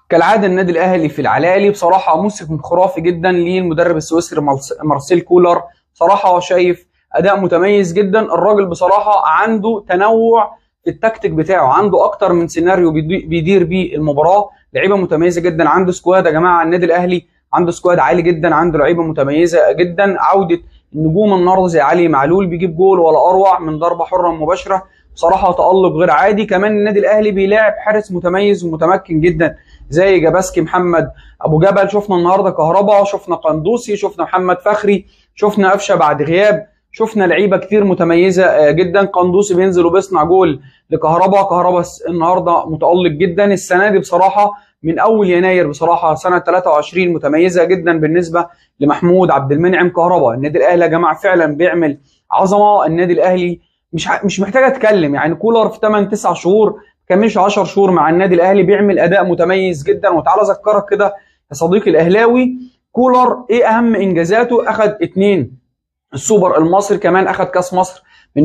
كالعاده النادي الاهلي في العلالي بصراحه موسم خرافي جدا للمدرب السويسري مارسيل كولر. بصراحه شايف اداء متميز جدا. الراجل بصراحه عنده تنوع في التكتيك بتاعه، عنده اكتر من سيناريو بيدير بيه المباراه. لعيبه متميزه جدا، عنده سكواد يا جماعه. النادي الاهلي عنده سكواد عالي جدا، عنده لعيبه متميزه جدا. عوده النجوم النهارده زي علي معلول بيجيب جول ولا اروع من ضربه حره مباشره، بصراحه تألق غير عادي. كمان النادي الاهلي بيلاعب حارس متميز ومتمكن جدا زي جاباسكي محمد ابو جبل. شفنا النهارده كهربا، شفنا قندوسي، شفنا محمد فخري، شفنا قفشه بعد غياب، شفنا لعيبه كتير متميزه جدا. قندوسي بينزل وبيصنع جول لكهربا. كهربا النهارده متألق جدا السنه دي بصراحه. من اول يناير بصراحه سنه 23 متميزه جدا بالنسبه لمحمود عبد المنعم كهربا. النادي الاهلي يا جماعه فعلا بيعمل عظمه. النادي الاهلي مش محتاج اتكلم، يعني كولر في 8 9 شهور كملش 10 شهور مع النادي الاهلي بيعمل اداء متميز جدا. وتعالى اذكرك كده يا صديقي الاهلاوي، كولر ايه اهم انجازاته؟ اخذ 2 السوبر المصري، كمان اخذ كاس مصر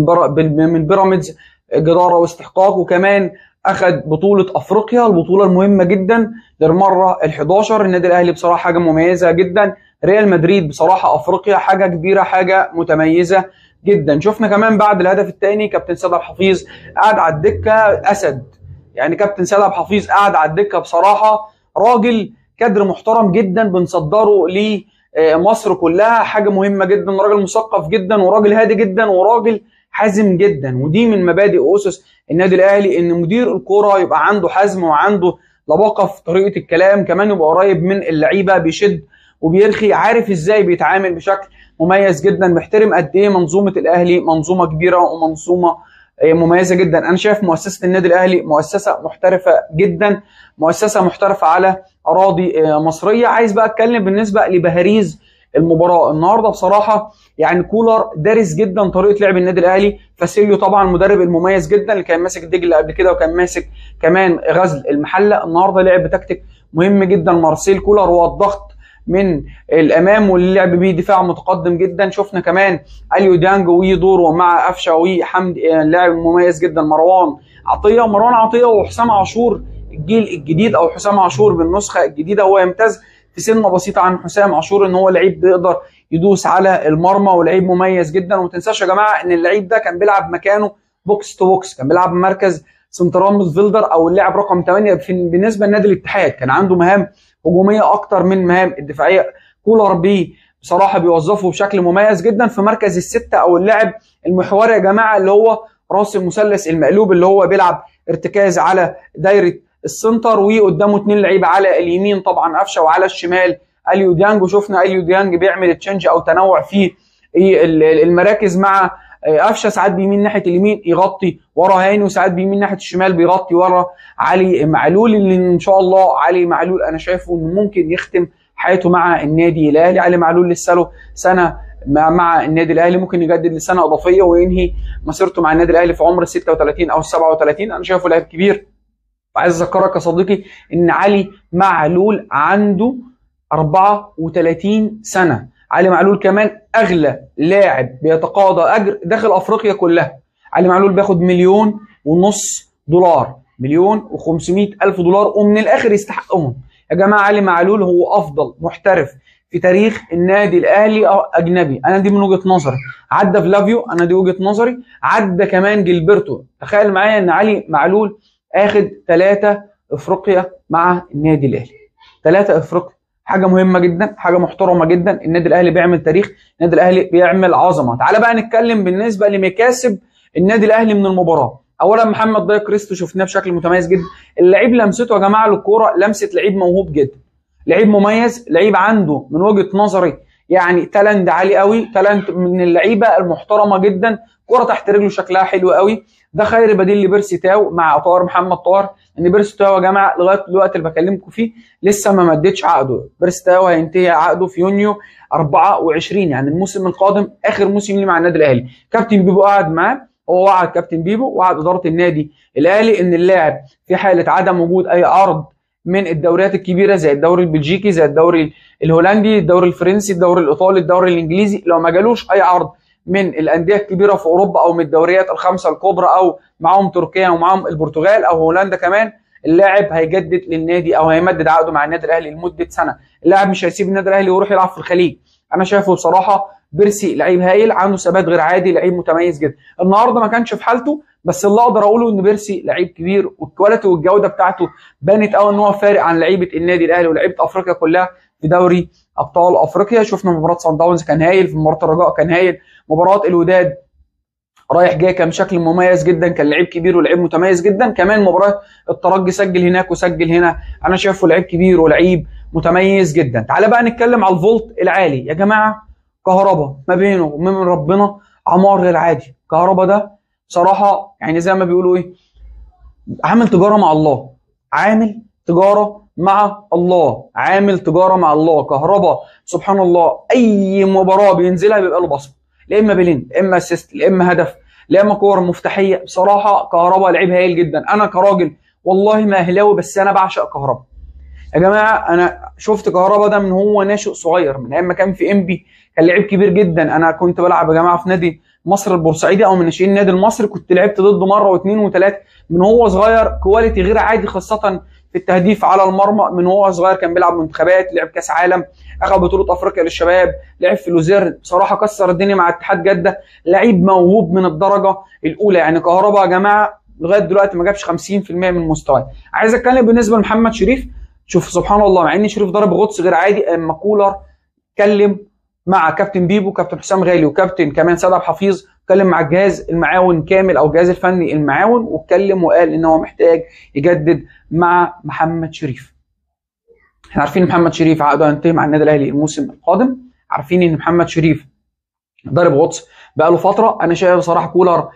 من بيراميدز جداره واستحقاق، وكمان اخذ بطوله افريقيا، البطوله المهمه جدا للمره ال11. النادي الاهلي بصراحه حاجه مميزه جدا. ريال مدريد بصراحه افريقيا حاجه كبيره، حاجه متميزه جدا. شفنا كمان بعد الهدف الثاني كابتن سيد عبد الحفيظ قاعد على الدكه اسد، يعني كابتن سيد عبد الحفيظ قاعد على الدكه بصراحه راجل كادر محترم جدا بنصدره لمصر كلها. حاجه مهمه جدا، راجل مثقف جدا وراجل هادي جدا وراجل حازم جدا. ودي من مبادئ واسس النادي الاهلي، ان مدير الكوره يبقى عنده حزم وعنده لباقه في طريقه الكلام، كمان يبقى قريب من اللعيبه، بيشد وبيرخي، عارف ازاي بيتعامل بشكل مميز جدا. محترم قد ايه منظومه الاهلي، منظومه كبيره ومنظومه مميزه جدا. انا شايف مؤسسه النادي الاهلي مؤسسه محترفه جدا، مؤسسه محترفه على اراضي مصريه. عايز بقى اتكلم بالنسبه لبهاريز المباراه النهارده. بصراحه يعني كولر دارس جدا طريقه لعب النادي الاهلي. فاسيليو طبعا المدرب المميز جدا اللي كان ماسك دجله قبل كده وكان ماسك كمان غزل المحله، النهارده لعب بتكتيك مهم جدا مارسيل كولر، هو الضغط من الامام واللعب بيه دفاع متقدم جدا. شفنا كمان اليو ديانج ودوره مع قفشه وحمد لاعب مميز جدا. مروان عطيه وحسام عاشور الجيل الجديد، او حسام عاشور بالنسخه الجديده، هو يمتاز في سنه بسيطه عن حسام عاشور ان هو لعيب بيقدر يدوس على المرمى ولعيب مميز جدا. وما تنساش يا جماعه ان اللعيب ده كان بيلعب مكانه بوكس تو بوكس، كان بيلعب مركز سنترال ميدفيلدر او اللاعب رقم 8 بالنسبه لنادي الاتحاد. كان عنده مهام هجوميه اكتر من مهام الدفاعيه. كولر بصراحه بيوظفه بشكل مميز جدا في مركز السته او اللاعب المحوري يا جماعه، اللي هو راس المثلث المقلوب، اللي هو بيلعب ارتكاز على دايره السنتر وقدامه 2 لعيبه على اليمين طبعا قفشه، وعلى الشمال اليو ديانج. وشفنا اليو ديانج بيعمل تشينج او تنوع في المراكز مع قفشه، ساعات بيمين ناحيه اليمين يغطي ورا هاني، وساعات بيمين ناحيه الشمال بيغطي ورا علي معلول، اللي ان شاء الله علي معلول انا شايفه انه ممكن يختم حياته مع النادي الاهلي. علي معلول لسه له سنه مع النادي الاهلي، ممكن يجدد لسنه اضافيه وينهي مسيرته مع النادي الاهلي في عمر 36 او 37. انا شايفه لاعب كبير. وعايز اذكرك يا صديقي ان علي معلول عنده 34 سنه. علي معلول كمان اغلى لاعب بيتقاضى اجر داخل افريقيا كلها. علي معلول بياخد $1.5 مليون، $1,500,000 ومن الاخر يستحقهم يا جماعه. علي معلول هو افضل محترف في تاريخ النادي الاهلي اجنبي، انا دي من وجهه نظري. عدى فلافيو، انا دي وجهه نظري، عدى كمان جilberto. تخيل معايا ان علي معلول اخد 3 افريقيا مع النادي الاهلي، 3 افريقيا. حاجه مهمه جدا، حاجه محترمه جدا. النادي الاهلي بيعمل تاريخ، النادي الاهلي بيعمل عظمه. تعال بقى نتكلم بالنسبه لمكاسب النادي الاهلي من المباراه. اولا محمد ضايق كريستو شفناه بشكل متميز جدا. اللعيب لمسته يا جماعه للكوره لمسه لعيب موهوب جدا، لعيب مميز، لعيب عنده من وجهه نظري يعني تالنت عالي قوي، تالنت من اللعيبه المحترمه جدا. كوره تحت رجله شكلها حلو قوي. ده خير بديل لبيرسي تاو مع طاهر محمد طاهر. ان بيرسي تاو يا جماعه لغايه الوقت اللي بكلمكم فيه لسه ما مدتش عقده. بيرسي تاو هينتهي عقده في يونيو 24، يعني الموسم القادم اخر موسم ليه مع النادي الاهلي. كابتن بيبو قعد معاه، هو وعد كابتن بيبو وعد اداره النادي الاهلي ان اللاعب في حاله عدم وجود اي عرض من الدوريات الكبيره زي الدوري البلجيكي، زي الدوري الهولندي، الدوري الفرنسي، الدوري الايطالي، الدوري الانجليزي، لو ما جالوش اي عرض من الانديه الكبيره في اوروبا او من الدوريات الخمسه الكبرى او معاهم تركيا ومعاهم البرتغال او هولندا كمان، اللاعب هيجدد للنادي او هيمدد عقده مع النادي الاهلي لمده سنه. اللاعب مش هيسيب النادي الاهلي ويروح يلعب في الخليج. انا شايفه بصراحه بيرسي لعيب هايل، عنده ثبات غير عادي، لعيب متميز جدا. النهارده ما كانش في حالته، بس اللي اقدر اقوله ان بيرسي لعيب كبير، والكواليتي والجوده بتاعته بانت قوي ان هو فارق عن لعيبه النادي الاهلي ولعيبه افريقيا كلها في دوري ابطال افريقيا. شفنا مباراه صن داونز كان هايل، في مباراه الرجاء كان هايل، مباراه الوداد رايح جاي كان بشكل مميز جدا، كان لعيب كبير ولعيب متميز جدا. كمان مباراه الترجي سجل هناك وسجل هنا، انا شايفه لعيب كبير ولعيب متميز جدا. تعالى بقى نتكلم على الفولت العالي يا جماعه. كهربا ما بينه ومن ربنا عمار غير عادي. كهربا ده بصراحه يعني زي ما بيقولوا ايه، عامل تجاره مع الله، عامل تجاره مع الله، عامل تجاره مع الله. كهربا سبحان الله اي مباراه بينزلها بيبقى له بصمه، لا اما بلين، لا اما اسيست، لا اما هدف، لا اما كور مفتاحيه. بصراحه كهربا لعيب هايل جدا. انا كراجل والله ما اهلاوي بس انا بعشق كهربا يا جماعه. انا شفت كهربا ده من هو ناشئ صغير، من ايام ما كان في انبي كان لعيب كبير جدا. انا كنت بلعب يا جماعه في نادي مصر البورسعيدي او من ناشئين النادي المصري، كنت لعبت ضده مره واثنين وثلاثه. من هو صغير كواليتي غير عادي، خاصه في التهديف على المرمى. من هو صغير كان بيلعب منتخبات، لعب كاس عالم، اخذ بطوله افريقيا للشباب، لعب في لوزيرن، بصراحه كسر الدنيا مع اتحاد جده. لعيب موهوب من الدرجه الاولى. يعني كهربا يا جماعه لغايه دلوقتي ما جابش 50% من مستواه. عايز اتكلم بالنسبه لمحمد شريف. شوف سبحان الله، مع ان شريف ضرب غطس غير عادي، اما كولر اتكلم مع كابتن بيبو، كابتن حسام غالي، وكابتن كمان سيد عبد الحفيظ، اتكلم مع الجهاز المعاون كامل او الجهاز الفني المعاون، واتكلم وقال ان هو محتاج يجدد مع محمد شريف. احنا عارفين محمد شريف عقده هينتهي مع النادي الاهلي الموسم القادم، عارفين ان محمد شريف ضارب غطس بقاله فتره. انا شايف بصراحه كولر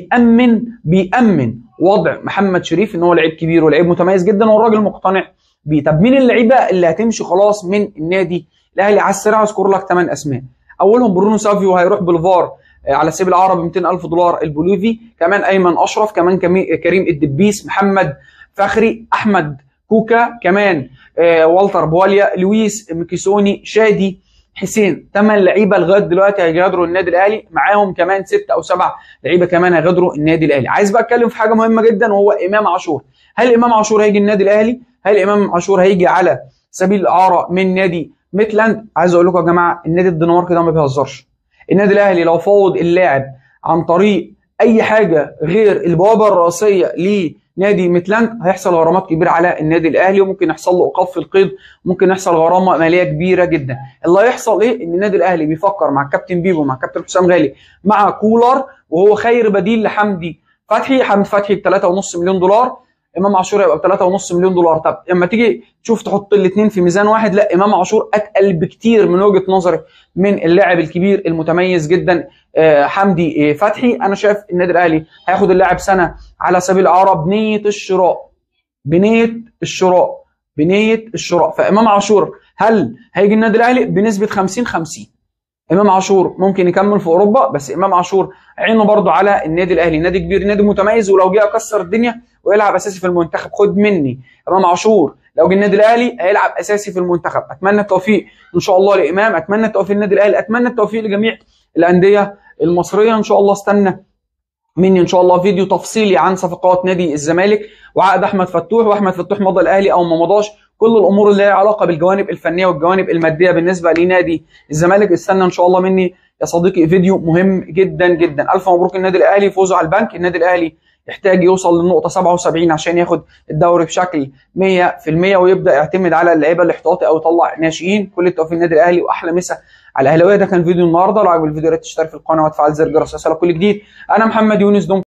بيأمن وضع محمد شريف، ان هو لعيب كبير ولعيب متميز جدا والراجل مقتنع بيه. طب مين اللعيبه اللي هتمشي خلاص من النادي الاهلي؟ على السريع اذكر لك 8 اسماء. اولهم برونو سافيو هيروح بالفار على سبيل العرب ب 200,000 دولار البوليفي، كمان ايمن اشرف، كمان كريم الدبيس، محمد فخري، احمد كوكا، كمان والتر بواليا، لويس ميكيسوني، شادي حسين. 8 لعيبه لغايه دلوقتي هيغادروا النادي الاهلي، معاهم كمان 6 أو 7 لعيبه كمان هيغادروا النادي الاهلي. عايز بقى اتكلم في حاجه مهمه جدا وهو امام عاشور. هل امام عاشور هيجي النادي الاهلي؟ هل امام عاشور هيجي على سبيل الاعاره من نادي ميتلاند؟ عايز اقول لكم يا جماعه النادي الدنماركي ده ما بيهزرش. النادي الاهلي لو فوض اللاعب عن طريق اي حاجه غير البوابه الرئيسيه لنادي ميتلاند هيحصل غرامات كبيره على النادي الاهلي، وممكن يحصل له ايقاف في القيد، ممكن يحصل غرامه ماليه كبيره جدا. اللي هيحصل ايه؟ ان النادي الاهلي بيفكر مع الكابتن بيبو، مع الكابتن حسام غالي، مع كولر، وهو خير بديل لحمدي فتحي. حمدي فتحي ب 3.5 مليون دولار، امام عاشور هيبقى ب 3.5 مليون دولار. طب اما تيجي تشوف تحط الاثنين في ميزان واحد، لا امام عاشور اتقل بكتير من وجهه نظري من اللاعب الكبير المتميز جدا حمدي فتحي. انا شايف النادي الاهلي هياخد اللاعب سنه على سبيل الاعاره بنيه الشراء. فامام عاشور هل هيجي النادي الاهلي؟ بنسبه 50-50. امام عاشور ممكن يكمل في اوروبا، بس امام عاشور عينه برضه على النادي الاهلي، نادي كبير، نادي متميز، ولو جه اكسر الدنيا ويلعب اساسي في المنتخب. خد مني امام عاشور لو جه النادي الاهلي هيلعب اساسي في المنتخب. اتمنى التوفيق ان شاء الله لامام، اتمنى التوفيق للنادي الاهلي، اتمنى التوفيق لجميع الانديه المصريه. ان شاء الله استنى مني ان شاء الله فيديو تفصيلي عن صفقات نادي الزمالك وعقد احمد فتوح، واحمد فتوح مضى الاهلي او ما مضاش، كل الامور اللي لها علاقه بالجوانب الفنيه والجوانب الماديه بالنسبه لنادي الزمالك. استنى ان شاء الله مني يا صديقي فيديو مهم جدا جدا. الف مبروك النادي الاهلي فوزه على البنك. النادي الاهلي يحتاج يوصل للنقطه 77 عشان ياخد الدوري بشكل 100%، ويبدا يعتمد على اللعيبه الاحتياطي او يطلع ناشئين. كل التوفيق للنادي الاهلي واحلى مسا على الاهلاويه. ده كان فيديو النهارده. لو عجب الفيديو يا ريت تشترك في القناه وتفعل زر الجرس عشان كل جديد. انا محمد يونس.